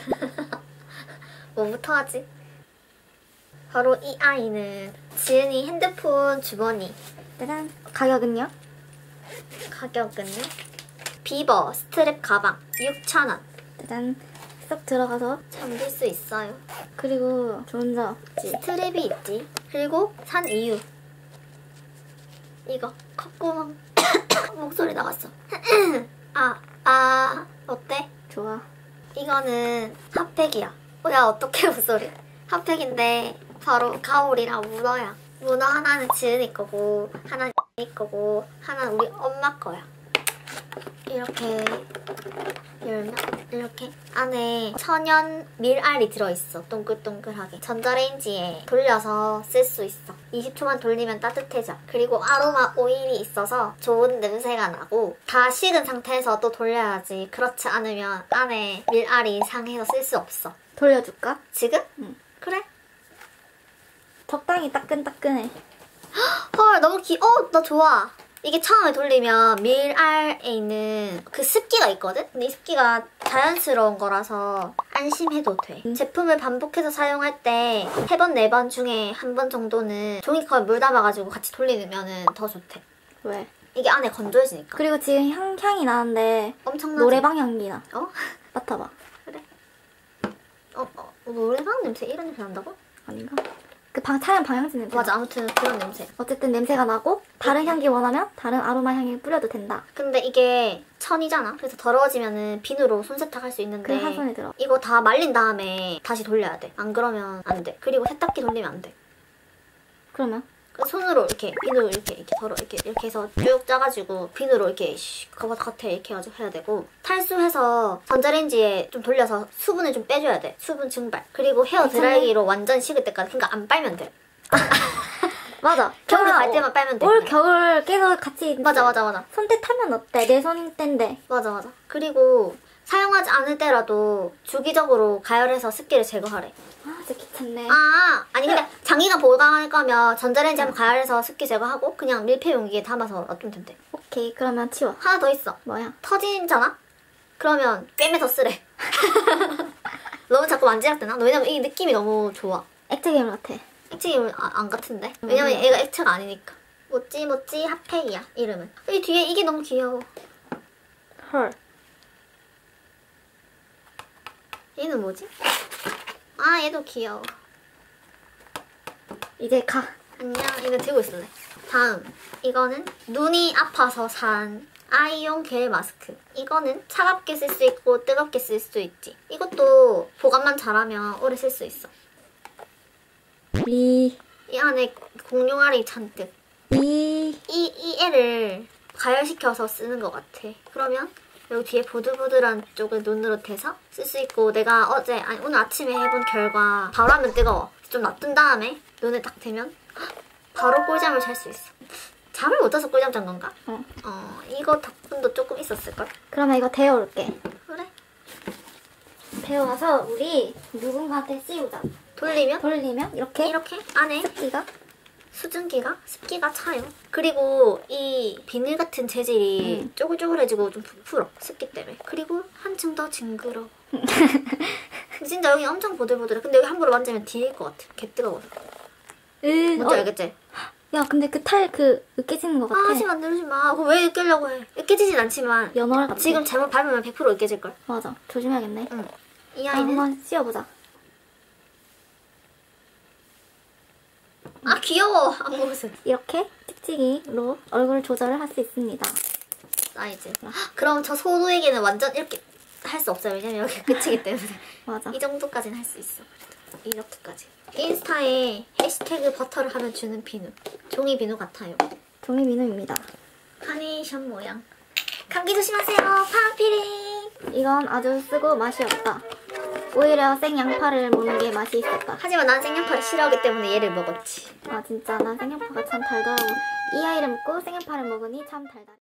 뭐부터 하지? 바로 이 아이는 지은이 핸드폰 주머니. 짜잔. 가격은요? 가격은요? 비버 스트랩 가방 6,000원. 짜잔. 쏙 들어가서 잠길 수 있어요. 그리고 좋은 점 있지. 스트랩이 있지. 그리고 산 이유. 이거 콧구멍. 목소리 나갔어. 어때? 좋아. 이거는 핫팩이야. 야, 어떡해, 목소리. 핫팩인데 바로 가오리랑 문어야. 문어 하나는 지은이 거고 하나는 이 거고 하나는 우리 엄마 거야. 이렇게 열면 이렇게 안에 천연 밀알이 들어있어. 동글동글하게. 전자레인지에 돌려서 쓸 수 있어. 20초만 돌리면 따뜻해져. 그리고 아로마 오일이 있어서 좋은 냄새가 나고 다 식은 상태에서 또 돌려야지. 그렇지 않으면 안에 밀알이 상해서 쓸 수 없어. 돌려줄까? 지금? 응. 그래? 적당히 따끈따끈해. 헐, 너무 나 좋아. 이게 처음에 돌리면 밀알에 있는 그 습기가 있거든? 근데 이 습기가 자연스러운 거라서 안심해도 돼. 제품을 반복해서 사용할 때 3번, 4번 중에 1번 정도는 종이컵에 물 담아가지고 같이 돌리면 더 좋대. 왜? 이게 안에 건조해지니까. 그리고 지금 향이 나는데 엄청나지? 노래방 향기 나. 어? 맡아봐. 그래. 노래방 냄새 이런 냄새 난다고? 아닌가? 그 차량 방향제 냄새. 맞아, 아무튼 그런 냄새. 어쨌든 냄새가 나고 다른 향기 원하면 다른 아로마 향이 뿌려도 된다. 근데 이게 천이잖아. 그래서 더러워지면은 비누로 손 세탁할 수 있는데 그럼 한 손에 들어. 이거 다 말린 다음에 다시 돌려야 돼. 안 그러면 안 돼. 그리고 세탁기 돌리면 안 돼. 그러면? 손으로 이렇게 비누 이렇게 이렇게 해서 쭉 짜가지고 비누로 이렇게 겉에 이렇게 해가지고 해야 되고, 탈수해서 전자레인지에 좀 돌려서 수분을 좀 빼줘야 돼. 수분 증발. 그리고 헤어 드라이기로 완전 식을 때까지. 그러니까 안 빨면 돼. 맞아. 겨울에 갈 때만 빨면 돼. 올 겨울 계속 같이. 맞아. 손때 타면 어때? 내 손 때인데. 맞아. 그리고 사용하지 않을 때라도 주기적으로 가열해서 습기를 제거하래. 아, 진짜 귀찮네. 아니 근데 장기간 보관할 거면 전자레인지 한번 가열해서 습기 제거하고 그냥 밀폐 용기에 담아서 놔두면 된대. 오케이, 그러면 치워. 하나 더 있어. 뭐야? 터지잖아? 그러면 꿰매서 쓰래. 너무 자꾸 만지작 되나? 왜냐면 이 느낌이 너무 좋아. 액체 괴물 같아. 액체 괴물 안 같은데? 왜냐면 얘가 액체가 아니니까. 모찌 핫팩이야, 이름은. 이 뒤에 이게 너무 귀여워. 헐. 얘는 뭐지? 얘도 귀여워. 이제 가. 안녕. 이거 들고 있을래. 다음. 이거는 눈이 아파서 산 아이용 겔 마스크. 이거는 차갑게 쓸 수 있고 뜨겁게 쓸 수 있지. 이것도 보관만 잘하면 오래 쓸 수 있어. 이 안에 공룡알이 잔뜩. 이 애를 가열시켜서 쓰는 것 같아. 그러면 여기 뒤에 보들보들한 쪽을 눈으로 대서 쓸 수 있고, 내가 오늘 아침에 해본 결과 바로 하면 뜨거워. 좀 놔둔 다음에 눈에 딱 대면 바로 꿀잠을 잘 수 있어. 잠을 못 자서 꿀잠 잔 건가? 이거 덕분도 조금 있었을걸? 그러면 이거 데워올게. 그래? 데워와서 우리 누군가한테 씌우자. 돌리면 이렇게 안에 수증기가 습기가 차요. 그리고 이 비닐 같은 재질이 쪼글쪼글해지고 좀 부풀어, 습기 때문에. 그리고 한층 더 징그러워. 진짜 여기 엄청 보들보들해. 근데 여기 함부로 만지면 뒤일 것 같아. 개 뜨거워서. 뭔지 알겠지? 야, 근데 으깨지는 것 같아. 하지마, 누르지 마. 그거 왜 으깨려고 해? 으깨지진 않지만 연어알 같아. 지금 잘못 밟으면 100% 으깨질걸. 맞아. 조심해야겠네. 응. 이 아이는 한번 씌워보자. 귀여워. 앞모습. 이렇게 찍찍이로 얼굴 조절을 할 수 있습니다. 사이즈. 그럼 저 소두에게는 완전 이렇게 할 수 없어요. 왜냐면 여기 끝이기 때문에. 맞아. 이 정도까지는 할 수 있어. 그래도 이렇게까지. 인스타에 해시태그 버터를 하면 주는 비누. 종이 비누 같아요. 종이 비누입니다. 카네이션 모양. 감기 조심하세요. 파피링. 이건 아주 쓰고 맛이 없다. 오히려 생양파를 먹는 게 맛이 있었다. 하지만 난 생양파를 싫어하기 때문에 얘를 먹었지. 진짜 난 생양파가 참 달더라고. 이 아이를 먹고 생양파를 먹으니 참 달다.